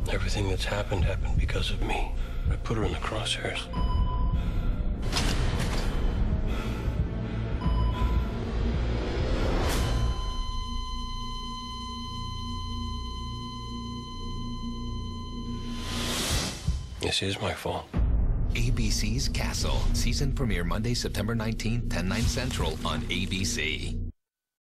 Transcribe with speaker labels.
Speaker 1: Everything that's happened because of me. I put her in the crosshairs. This is my fault.
Speaker 2: ABC's Castle. Season premiere Monday, September 19th, 10/9 Central on ABC.